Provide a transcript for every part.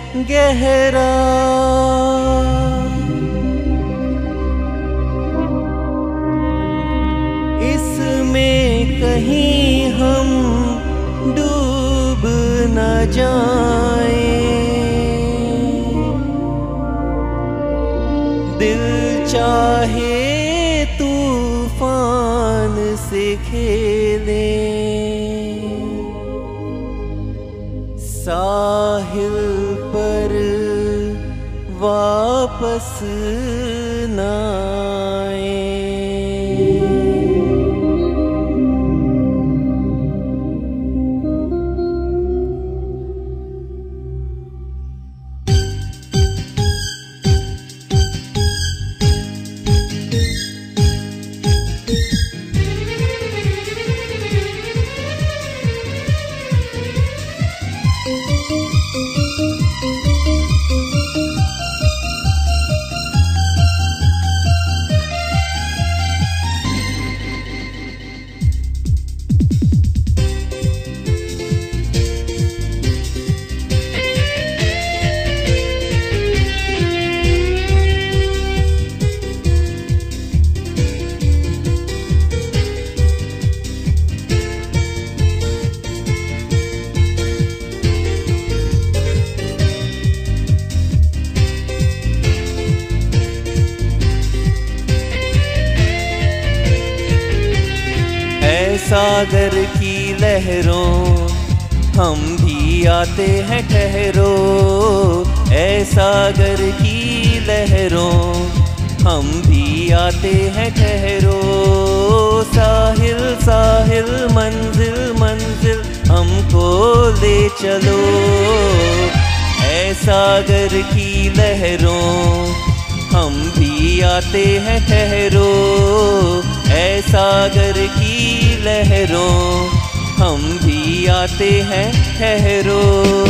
गहरा। इसमें कहीं हम डूब न जाएं, दिल चाहे तूफान से खेले, साहिल पर वापस न आए। सागर की लहरों हम भी आते हैं ठहरो, ऐ सागर की लहरों हम भी आते हैं ठहरो। साहिल साहिल मंजिल मंजिल हमको ले चलो, ऐ सागर की लहरों हम भी आते हैं ठहरो। ऐ सागर की लहरों हम भी आते हैं ठहरो।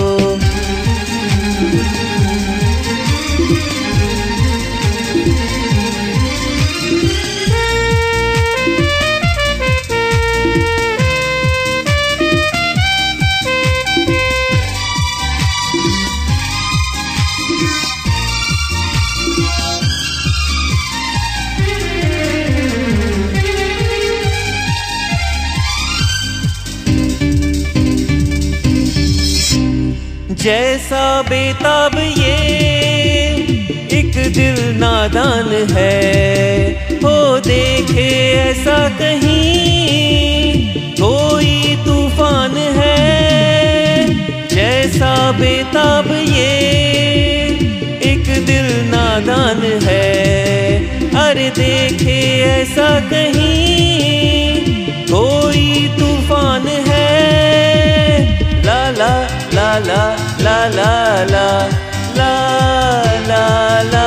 जैसा बेताब ये एक दिल नादान है, हो देखे ऐसा कहीं कोई तूफान है। जैसा बेताब ये एक दिल नादान है, अरे देखे ऐसा कहीं कोई तूफान है। ला ला ला ला ला ला ला ला ला ला,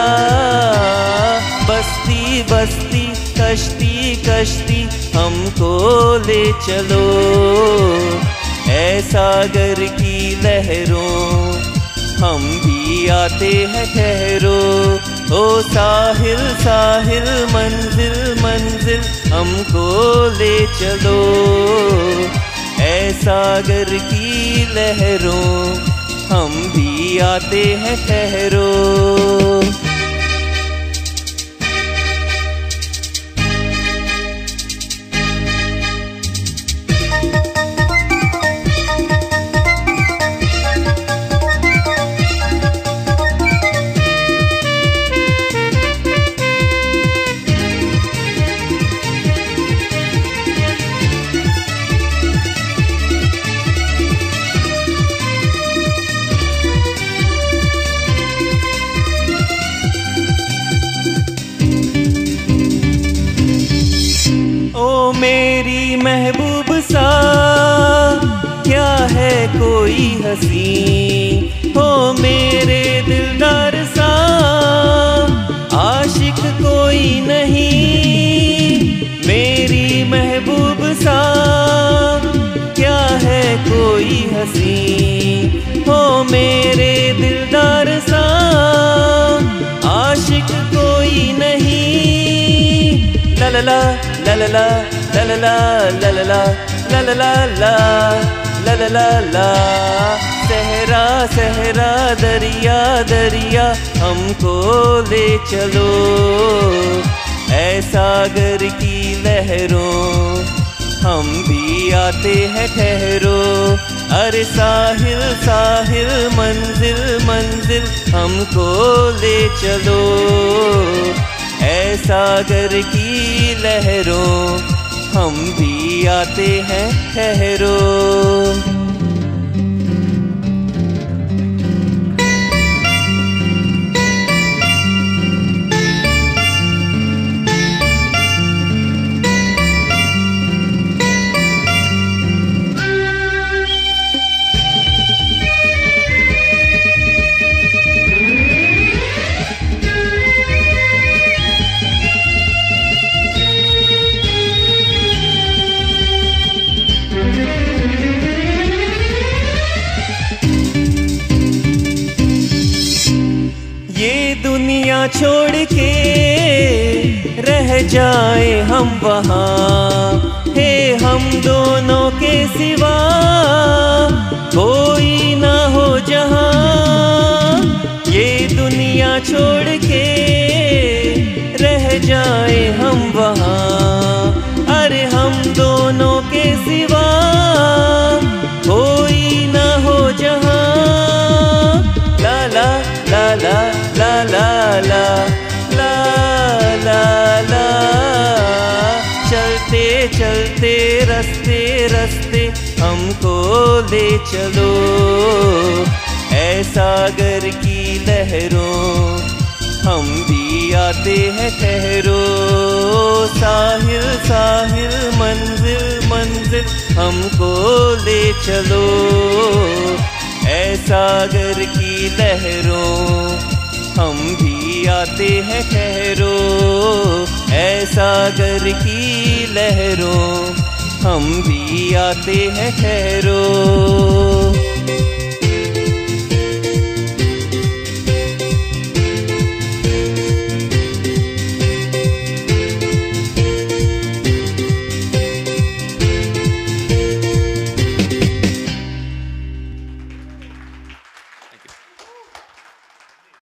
बस्ती बस्ती कश्ती कश्ती हमको ले चलो, ऐ सागर की लहरों हम भी आते हैं ठहरो। ओ साहिल साहिल मंजिल मंजिल हमको ले चलो, ऐ सागर की लहरों हम भी आते हैं ठहरो। मेरी महबूब सा क्या है कोई हसी, हो मेरे दिलदार सा आशिक कोई नहीं। मेरी महबूब सा क्या है कोई हसी, हो मेरे दिलदार सा आशिक कोई नहीं। ला ला ला ला ला ला ला ला ला ला ला ला ला ला ला ला ला ला। सहरा सहरा दरिया दरिया हमको ले चलो, ऐ सागर की लहरों हम भी आते हैं ठहरो। अरे साहिल साहिल मंजिल मंजिल हमको ले चलो, ऐ सागर की लहरों हम भी आते हैं ठहरो। दुनिया छोड़ के रह जाए हम वहाँ, हे हम दोनों के सिवा कोई ना हो जहाँ। ये दुनिया छोड़ के रह जाए हम वहाँ, अरे हम दोनों के सिवा कोई ना हो जहाँ। ला ला ला ला ला ला ला ला ला ला, चलते चलते रस्ते रस्ते हमको ले चलो, ऐ सागर की लहरों हम भी आते हैं ठहरो। साहिल साहिल मंजिल मंजिल हमको ले चलो, ऐ सागर की लहरों हम भी आते हैं ठहरो। ऐ सागर की लहरों हम भी आते हैं ठहरो।